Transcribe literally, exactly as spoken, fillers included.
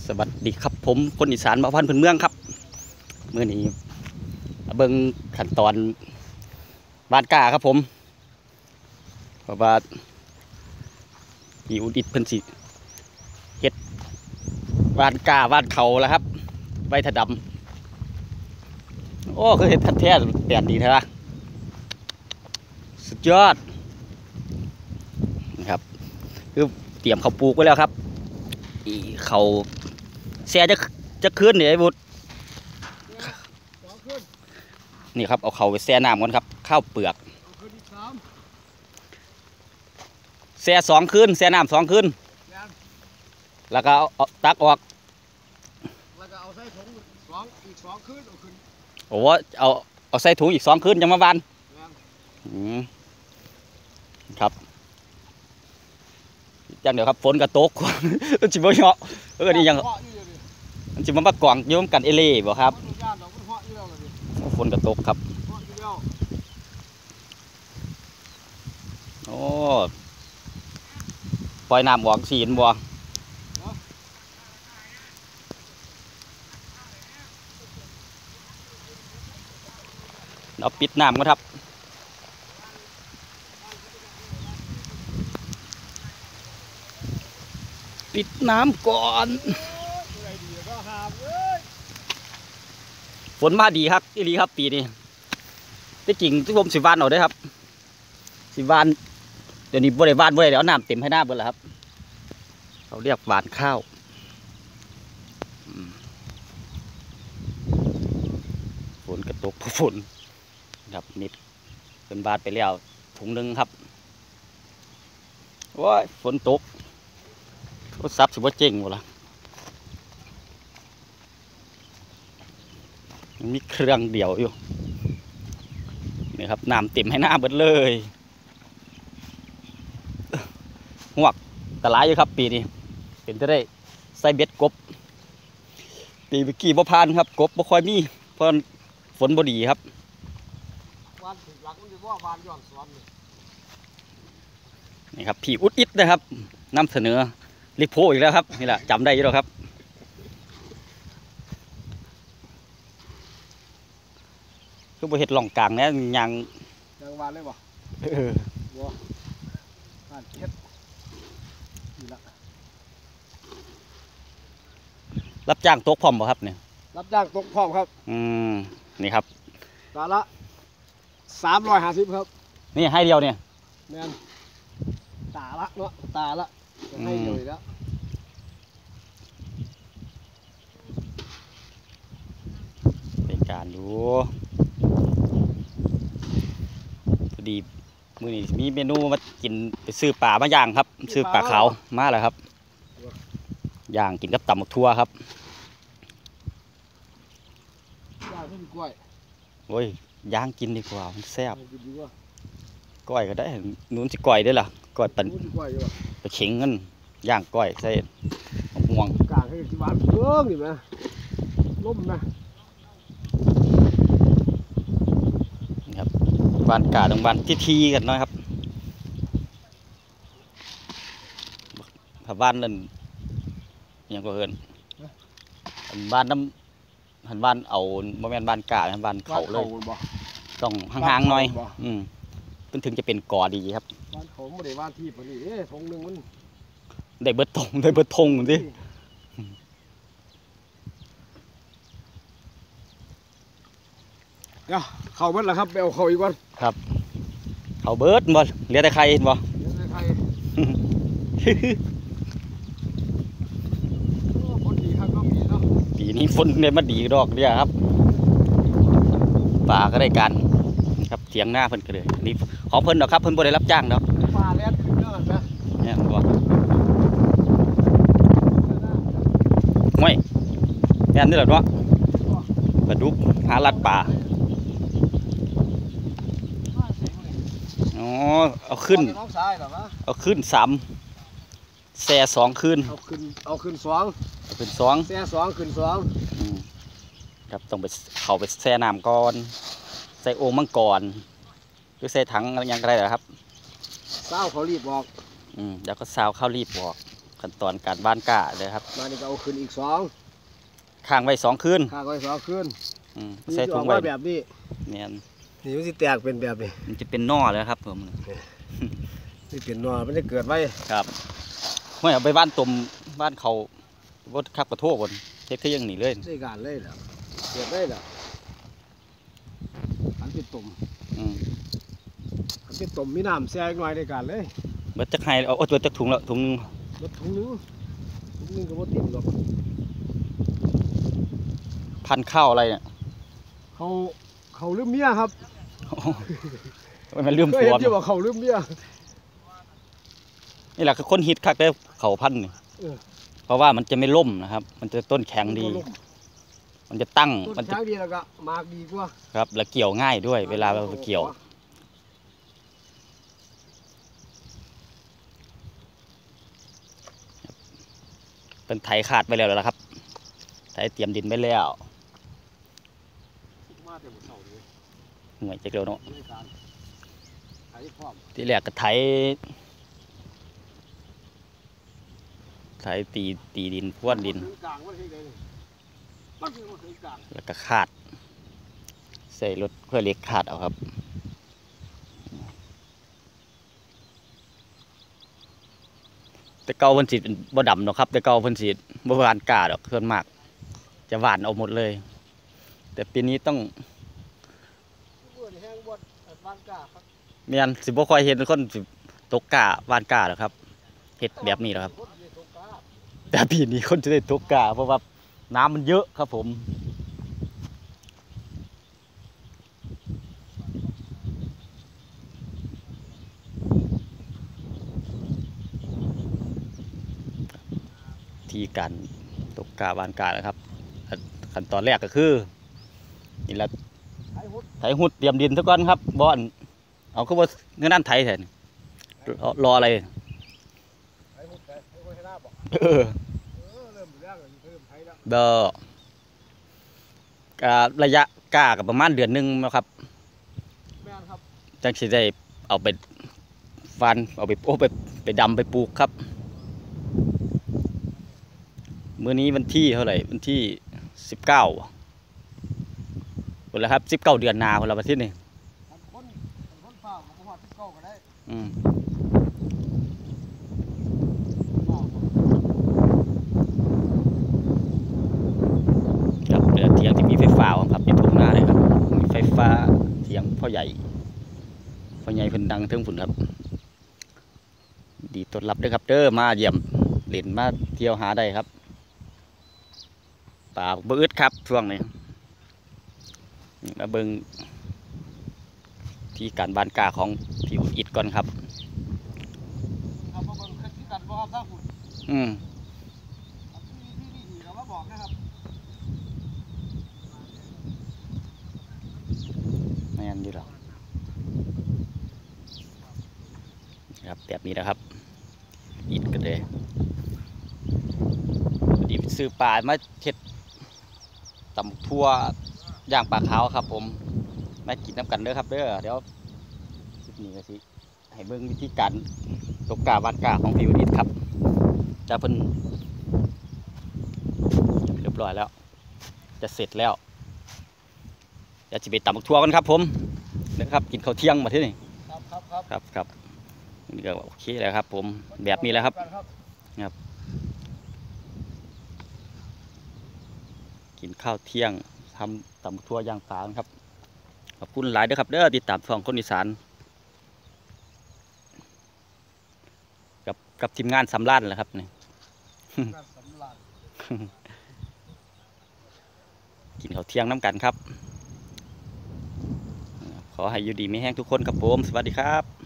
สวัสดีครับผมคนอีสานบ่าวพันธุ์พื้นเมืองครับเมื่อนี้เบิ่งขั้นตอนบ้านกาครับผมเพราะว่าพี่อุดิตเพิ่นสิเฮ็ดบ้านกาบ้านเขาแล้วครับใบถะดำโอ้คือเฮ็ดทัดแท้แดดดีแท้ละสุดยอดนะครับคือเตรียมเขาปลูกไว้แล้วครับอีเขาแช่จะจะคืนนี่ไอ้บุตรนี่ครับเอาเขาไปแช่น้ำก่อนครับข้าวเปลือกแช่สองคืนแช่น้ำสองคืนแล้วก็เอาตักออกแล้วก็เอาใส่ถุงสองอีกสองคืนเอาขึ้นโอ้เอาเอาใส่ถุงอีกสองคืนยังมาบานอืมครับจังเดี๋ยวครับฝนกระตกมันจิบเหาะเออนี่ยังมันจิบมันมากองยุ่งกันเอเล่บ่ครับฝนกระตกครับโอ้ปล่อยน้ำออกสีนบ่เราปิดน้ำกันครับปิดน้ำก่อนฝนมาดีครับอีรีครับปีนี้ที่จริงที่ผมสิวานเอาได้ครับสิวานเดี๋ยวนี้บริวานบริเดี๋ยวน้ำเต็มให้หน้าเบิดแล้วครับเขาเรียกหวานข้าวฝนกระตกฝนครับนิดเป็นบาดไปแล้วถุงหนึ่งครับว้ายฝนตกรถซับสิว่าเจ๋งหมดละมีเครื่องเดี่ยวอยู่นี่ครับน้ำเต็มให้หน้าเบิดเลยหวกตะไลอยู่ครับปีนี้เป็นจะได้ใส่เบ็ดกบปีเมื่อกี้บ่พานครับกบบ่ค่อยมีเพราะฝนบ่ดีครับนี่ครับพี่อุดอิดนะครับนำเสนอลิโพอีกแล้วครับนี่แหละจำได้อยู่แล้วครับคือบ่เฮ็ดล่องกลางเนี่ยยังยังวานเลยบ่เออบ่วานเฮ็ดนี่ละรับจ้างตกพร้อมบ่ครับเนี่ยรับจ้างตกพร้อมครับอืมนี่ครับตาละสามร้อยห้าสิบครับนี่ให้เดียวเนี่ยแม่นตาละเนาะตาละให้เดียวอีกแล้วเป็นการดูพอดีมื้อนี้มีเมนูมากินไปซื้อปลามาย่างครับซื้อปลาขาวมาแล้วครับย่างกินกับตำบักทั่วครับย่างกินกล้วยโอ้ยย่างกินดีกว่ามันแซ่บก้อยก็ได้นู้นสิก้อยได้ล่ะก้อยปั่นไปเข็งเงินย่างก้อยใส่มะม่วงกลางให้ที่บ้านเพิ่งนี่ไหมล้มนะนี่ครับบ้านกาดังบ้านที่ทีกันนะครับถ้าบ้านนั่นยังก็เฮินบ้านน้ำหันบ้านเอาโมเมนต์บ้านกาบ้านเขาเลยต้องห่างๆหน่อยอืมเป็นถึงจะเป็นก่อดีครับบ้านเขาไม่ได้บ้านที่พอดีเอ๊ะทงหนึ่งมันได้เบิดทงได้เบิดทงสิเดี๋ยวเขาเบิดแล้วครับไปเอาเขาอีกวันครับเขาเบิดบ่เหลือแต่ใครเห็นบ่เหลือแต่ใครฝนดีครับก็ปีเนาะปีนี้ฝนเนี่ยมาดีดอกเนี่ยครับป่าก็ได้การครับเถียงหน้าเพิ่นก็เลยนี่ขอเพิ่นดอกครับเพิ่นบ่ได้รับจ้างดอกป่าแล่นขึ้นเนาะนะเนี่ยบ่ห้วยแม่นนี่แหละเนาะปลาดุกหาลัดป่าอ๋อเอาขึ้นเอาขึ้นสามแซ่สองขึ้นเอาขึ้นเอาขึ้นสองเอาขึ้นสองแซ่สองขึ้นสองครับต้องไปเข้าไปแช่น้ำก่อนใส่โอ่งมังกรหรือใส่ถังอะไรอย่างไรเหรอครับเศร้าเขารีบบอกอืมแล้วก็ซาวข้าวรีบบอกขั้นตอนการบ้านก้าเลยครับมานี่ก็เอาขึ้นอีกสองค้างไว้สองคืนข้างไว้สองขึ้นอืมนี่ใส่จะถุอง อกไว้มาแบบนี้เนี่ยนี่มันสิแตกเป็นแบบนี้มันจะเป็นนอเลยครับผมนี่เป็นหนอมันจะเกิดไว้ครับไม่เอาไปบ้านตุ่มบ้านเขาวัดขับกระโทกบนเช็ดก็ยังหนีเลยได้การเลยเหรอเกิดได้เหรอขันเป็นตุ่มอืมขันเป็นตุ่มมีน้ำแซ่หน่อยได้การเลยเบิดจะให้เอาเอาตัวจะถุงแล้วถุงหนึงรถถุงนึงถุงนึงก็บ่เต็มหรอกพันข้าวอะไรเนี่ยเขาเขาลืมเมียครับมันลืมเคยผัเห็วนที่ว่าเขาลืมเมียนี่แหละคือคนฮิตคักได้เขาพันนี่เออเพราะว่ามันจะไม่ล่มนะครับ มันจะต้นแข็งดี มันจะตั้งต้นมันจะช้างดีแล้วก็มากดีกว่าครับแล้วเกี่ยวง่ายด้วย เวลาเราไปเกี่ยว เป็นไถขาดไปแล้วแล้วครับไถเตรียมดินไปแล้วมาแต่หมดเสาเลยเหนื่อยจักเดียวเนาะด้วยการไถพร้อมที่แรกก็ไถไถตีตีดินพ่วนดินถึงกลางมันเฮ็ดได้นี่มันคือบ่ถึงกลางแล้วก็ขาด ใส่รถเพื่อเล็กขาดเอาครับ แต่เก่าเพิ่นสิเป็นบ่ดำเนาะครับแต่เก่าเพิ่นสิบ่หวานกล้าดอกส่วนมาก จะหวานเอาหมดเลย แต่ปีนี้ต้องเมื่อนี่แห้งบดบ้านกล้าครับแม่นสิบ่ค่อยเห็นคนสิตกกล้าหวานกล้าหรอกครับเฮ็ดแบบนี้แหละครับนนี่ตกกล้าแต่ปีนี้คนจะได้ตกกล้าเพราะว่าน้ำมันเยอะครับผมที่การตกกล้าหวานกล้านะครับขั้นตอนแรกก็คือนี่ละไถหุดไถหุดเตรียมดินซะก่อนครับบ่อนเอาคือว่าเงินนั่นไถแทนรอรออะไรไถหุดไถไถไว้ให้หน้าบอกเออเออเริ่มแรกเลยเริ่มไถแล้วเบอร์ระยะกล้ากับประมาณเดือนหนึงนะครับแม่นครับจังสิได้เอาไปฟันเอาไปโอ้ไปไปดำไปปลูกครับมื้อนี้วันที่เท่าไหร่วันที่สิบเก้าคนละครับสิบเก้าเดือนหนาคนละวันที่นี่คันคนคันคนเฝ้าก็บ่ฮอดสิบเก้าก็ได้อืมเฝ้าครับเดี๋ยวเถียงที่มีไฟฟ้าครับอยู่ทุ่งนาเลยครับมีไฟฟ้าเถียงพ่อใหญ่พ่อใหญ่เพิ่นดังเทิงฝุ่นครับดีต้อนรับเด้อครับเด้อมาเยี่ยมเล่นมาเที่ยวหาได้ครับป่าบ่อึดครับช่วงนี้มาเบิ่งที่การบ้านกาของพี่อุอิดก่อนครับเอามาเบิ่งขึ้นที่กันบ่ครับถ้าหุ่นอืมอันที่ที่ดีๆก็มาบอกนะครับไม่งั้นดีหรอกครับแบบนี้นะครับอิดกันเลยดีไปซื้อปลามาเท็ดตำทั่วย่างปลาขาวครับผมมากินน้ำกันเด้อครับเด้อเดี๋ยวคลิปนี้ก็สิให้เบิ่งวิธีการตกกาบ้านกาของพี่อุดิตครับจะเพิ่นเรียบร้อยแล้ว จะเสร็จแล้วจะจะไปตำบักทั่วกันครับผมนะครับกินข้าวเที่ยงมาที่นี่ครับครับครับครับครับนี่ก็โอเคแล้วครับผมแบบนี้แหละครับ กินข้าวเที่ยงทำตำบักทั่วย่างปลาครับขอบคุณหลายเด้อครับเด้อติดตามช่องคนอีสานกับกับทีมงานสำล้านแหละครับนี่งานสำราญกินข้าวเที่ยงน้ำกันครับ ขอให้อยู่ดีไม่แห้งทุกคนครับผมสวัสดีครับ